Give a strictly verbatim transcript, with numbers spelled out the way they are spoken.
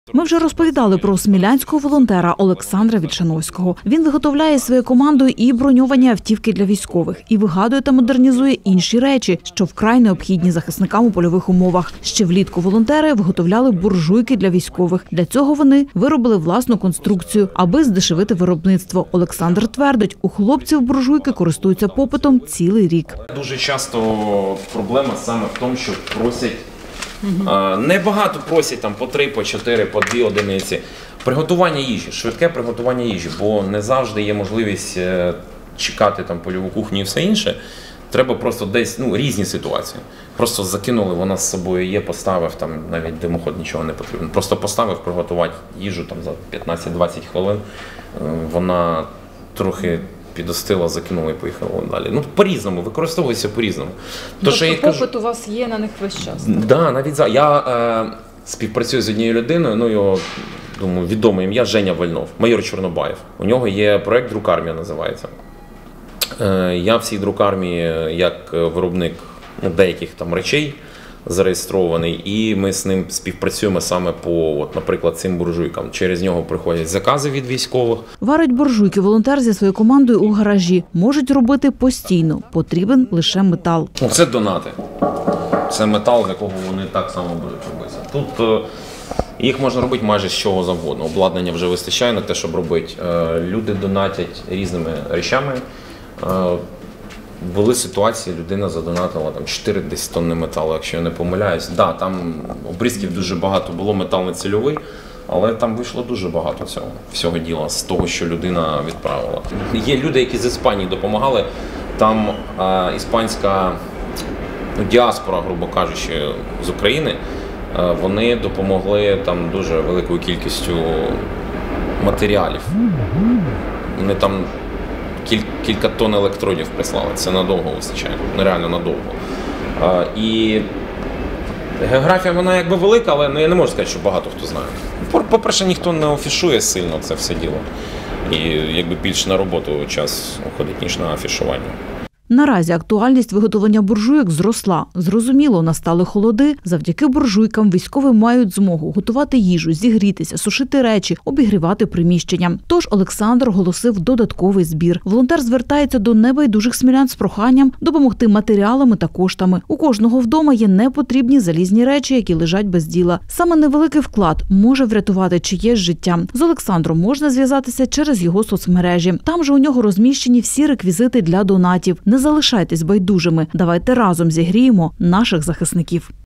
Ми вже розповідали про смілянського волонтера Олександра Вільшановського. Він виготовляє своєю командою і броньовані автівки для військових, і вигадує та модернізує інші речі, що вкрай необхідні захисникам у польових умовах. Ще влітку волонтери виготовляли буржуйки для військових. Для цього вони виробили власну конструкцію, аби здешевити виробництво. Олександр твердить, у хлопців буржуйки користуються попитом цілий рік. Дуже часто проблема саме в тому, що просять Uh-huh. Небагато просять там по три, по чотири, по дві одиниці. Приготування їжі, швидке приготування їжі, бо не завжди є можливість чекати там польову кухню і все інше. Треба просто десь, ну, різні ситуації. Просто закинули, вона з собою є, поставив, там навіть димоход нічого не потрібно. Просто поставив приготувати їжу там за п'ятнадцять-двадцять хвилин. Вона трохи підостила, закинула і поїхала далі. Ну, по-різному, використовується по-різному. Тобто що, попит кажу, у вас є на них весь час? Так, да, навіть за. Я е, співпрацюю з однією людиною, ну, його, думаю, відоме ім'я Женя Вольнов, майор Чорнобаєв. У нього є проєкт «Друкармія» називається. Е, я в цій друкармії як виробник, ну, деяких там речей зареєстрований, і ми з ним співпрацюємо саме по, от, наприклад, цим буржуйкам. Через нього приходять закази від військових. Варить буржуйки волонтер зі своєю командою у гаражі. Можуть робити постійно. Потрібен лише метал. Це донати. Це метал, з якого вони так само будуть робити. Тут е, їх можна робити майже з чого завгодно. Обладнання вже вистачає на те, щоб робити. Е, люди донатять різними речами. Е, Були ситуації, людина задонатила там чотири десь тонни металу, якщо я не помиляюсь. Да, там обрізків дуже багато було, метал не цільовий, але там вийшло дуже багато цього всього діла з того, що людина відправила. Є люди, які з Іспанії допомагали. Там е, іспанська ну, діаспора, грубо кажучи, з України, е, вони допомогли там дуже великою кількістю матеріалів. Вони там Кіль, кілька тонн електродів прислали. Це надовго вистачає, нереально надовго. А, і географія, вона якби велика, але ну, я не можу сказати, що багато хто знає. По-перше, ніхто не афішує сильно це все діло. І якби більше на роботу час уходить, ніж на афішування. Наразі актуальність виготовлення буржуйок зросла. Зрозуміло, настали холоди. Завдяки буржуйкам військові мають змогу готувати їжу, зігрітися, сушити речі, обігрівати приміщення. Тож Олександр оголосив додатковий збір. Волонтер звертається до небайдужих смілян з проханням допомогти матеріалами та коштами. У кожного вдома є непотрібні залізні речі, які лежать без діла. Саме невеликий вклад може врятувати чиєсь життя. З Олександром можна зв'язатися через його соцмережі. Там же у нього розміщені всі реквізити для донатів. Не залишайтесь байдужими. Давайте разом зігріємо наших захисників.